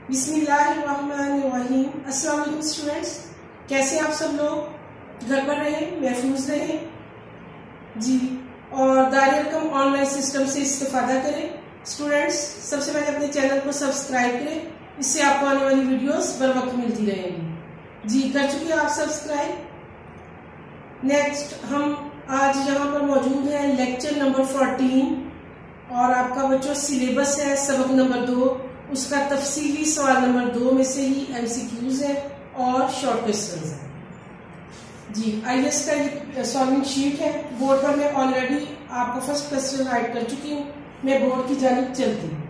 बिस्मिल्लाहिर्रहमानिर्रहीम। अस्सलाम वालेकुम स्टूडेंट्स, कैसे आप सब लोग? घर पर रहें, महफूज रहें जी, और दायरे-ए-रकम ऑनलाइन सिस्टम से इस्तेफादा करें। स्टूडेंट्स, सबसे पहले अपने चैनल को सब्सक्राइब करें, इससे आपको आने वाली वीडियोस बर वक्त मिलती रहेंगी। जी, कर चुके हैं आप सब्सक्राइब। नेक्स्ट, हम आज यहाँ पर मौजूद हैं लेक्चर नंबर 14 और आपका बच्चों सिलेबस है सबक नंबर 2, उसका तफसीली सवाल नंबर 2 में से ही MCQs है और शॉर्ट क्वेश्चंस है। जी, IAS का ये सॉल्विंग शीट है। बोर्ड पर मैं ऑलरेडी आपका फर्स्ट क्वेश्चन राइट कर चुकी हूँ। मैं बोर्ड की जानिब चलती हूँ।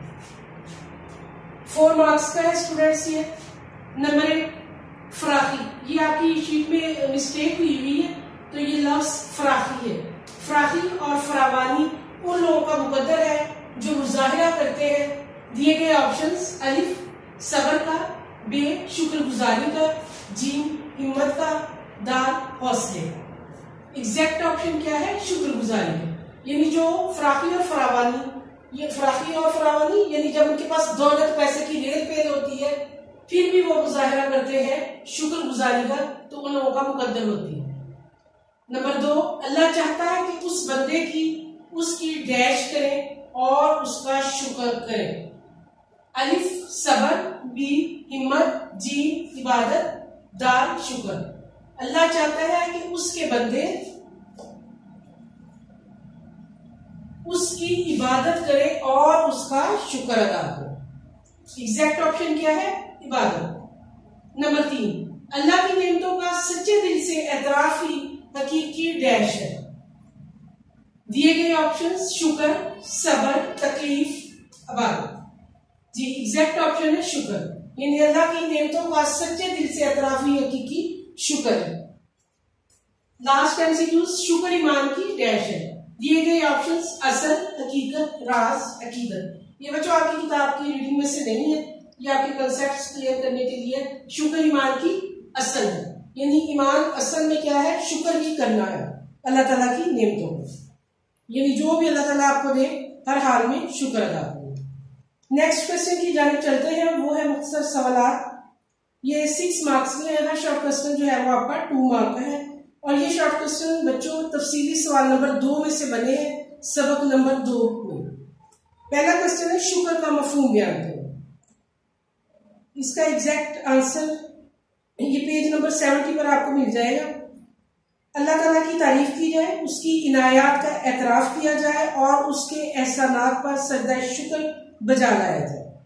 4 मार्क्स का है स्टूडेंट्स। ये नंबर 1 फराखी, ये आपकी शीट में मिस्टेक हुई है, तो ये लफ्ज फराखी है। फराखी और फरावानी उन लोगों का मुकद्दर है जो मुजाहिरा करते हैं दिए गए ऑप्शंस: अलिफ सबर का, बे शुक्रगुजारी का, जीम हिम्मत का, दाल हौसले का। एग्जैक्ट ऑप्शन क्या है? शुक्रगुजारी का। यानी जो फराखी और फरावानी, ये फराखी और फरावानी यानी जब उनके पास दौलत पैसे की रेल पेल होती है फिर भी वो मुजाहिरा करते हैं शुक्रगुजारी का, तो उन लोगों का मुकद्दर होती है। नंबर 2, अल्लाह चाहता है कि उस बंदे की उसकी डैश करें और उसका शुक्र करें। अलिफ सबर, बी हिम्मत, जी इबादत, दाल शुक्र। अल्लाह चाहता है कि उसके बंदे उसकी इबादत करें और उसका शुक्र अदा करें। एग्जैक्ट ऑप्शन क्या है? इबादत। नंबर 3, अल्लाह की नेमतों का सच्चे दिल से एतराफ ही हकीकी डैश है। दिए गए ऑप्शंस: शुक्र, सबर, तकलीफ, इबादत। जी, एग्जैक्ट ऑप्शन है शुक्र। यानी अल्लाह की नेमतों का सच्चे दिल से एतराफी हकीकी शुक्र है। लास्ट MCQs, शुक्र ईमान की डैश है। दिए गए ऑप्शंस: असल, हकीकत, राज, अकीदत। ये बच्चों आपकी किताब की रीडिंग में से नहीं है, ये आपके कंसेप्ट्स क्लियर करने के लिए। शुक्र ईमान की असल है, यानी ईमान असल में क्या है? शुक्र ही करना है अल्लाह ताला की नेमतों में, यानी जो भी अल्लाह ताला आपको दे हर हाल में शुक्र अदा करो। नेक्स्ट क्वेश्चन की जानिब चलते हैं, वो है मुख्तसर सवालात। ये 6 मार्क्स के हैं। हर शॉर्ट क्वेश्चन जो है वो आपका 2 मार्क का है और ये शॉर्ट क्वेश्चन बच्चों तफसीली सवाल नंबर 2 में से बने हैं सबक नंबर 2 में। पहला क्वेश्चन है शुक्र का मफहूम बयान करें। इसका एग्जैक्ट आंसर ये पेज नंबर 70 पर आपको मिल जाएगा। अल्लाह ताला की तारीफ की जाए, उसकी इनायात का एतराफ किया जाए और उसके एहसानात पर सजदा शुक्र बजा लाया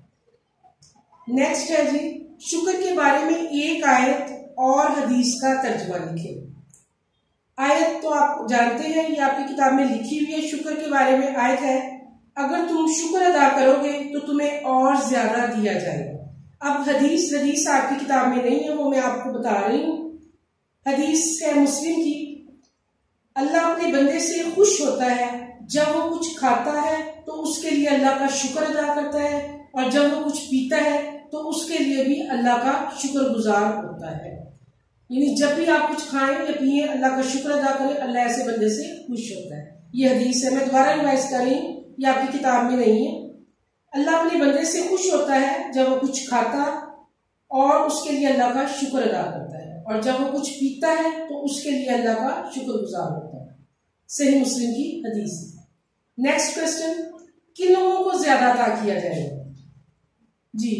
जाए। नेक्स्ट है जी, शुक्र के बारे में एक आयत और हदीस का तर्जुमा लिखें। आयत तो आप जानते हैं, ये आपकी किताब में लिखी हुई है। शुक्र के बारे में आयत है: अगर तुम शुक्र अदा करोगे तो तुम्हें और ज्यादा दिया जाएगा। अब हदीस आपकी किताब में नहीं है, वो मैं आपको बता रही हूँ। हदीस है मुस्लिम की: अल्लाह अपने बंदे से खुश होता है जब वो कुछ खाता है तो उसके लिए अल्लाह का शुक्र अदा करता है, और जब वो कुछ पीता है तो उसके लिए भी अल्लाह का शुक्रगुजार होता है। यानी जब भी आप कुछ खाएं या पिए अल्लाह का शुक्र अदा करें, अल्लाह ऐसे बंदे से खुश होता है। ये हदीस है, मैं दोबारा रिवाइज कर रही हूँ, ये आपकी किताब में नहीं है। अल्लाह अपने बंदे से खुश होता है जब वो कुछ खाता और उसके लिए अल्लाह का शुक्र अदा करता है, और जब वो कुछ पीता है तो उसके लिए अल्लाह का शुक्रगुजार होता है। सही मुस्लिम की हदीस। नेक्स्ट क्वेश्चन, किन लोगों को ज्यादा अता किया जाएगा? जी,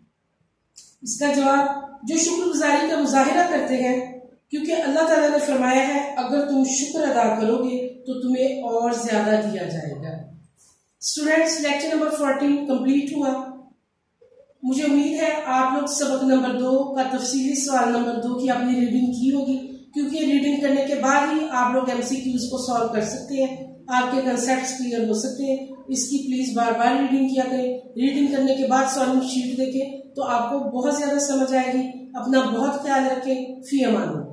इसका जवाब जो शुक्रगुजारी का मुजाहिरा करते हैं, क्योंकि अल्लाह ताला ने फरमाया है अगर तुम शुक्र अदा करोगे तो तुम्हें और ज्यादा दिया जाएगा। स्टूडेंट्स, लेक्चर नंबर 14 कंप्लीट हुआ। मुझे उम्मीद है आप लोग सबक नंबर 2 का तफसीली सवाल नंबर 2 की आपने रीडिंग की होगी, क्योंकि रीडिंग करने के बाद ही आप लोग MCQs को सॉल्व कर सकते हैं, आपके कंसेप्ट्स क्लियर हो सकते हैं। इसकी प्लीज बार बार रीडिंग किया करें। रीडिंग करने के बाद सॉल्विंग शीट देखें तो आपको बहुत ज्यादा समझ आएगी। अपना बहुत ख्याल रखें। फी अमान।